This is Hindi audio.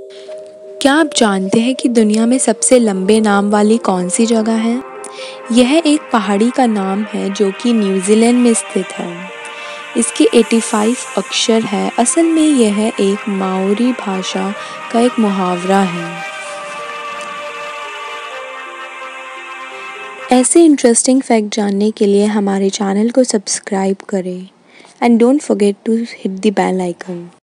क्या आप जानते हैं कि दुनिया में सबसे लंबे नाम वाली कौन सी जगह है? यह एक पहाड़ी का नाम है जो कि न्यूजीलैंड में स्थित है। इसके 85 अक्षर है। असल में यह एक माओरी भाषा का एक मुहावरा है। ऐसे इंटरेस्टिंग फैक्ट जानने के लिए हमारे चैनल को सब्सक्राइब करें and don't forget to hit the bell icon.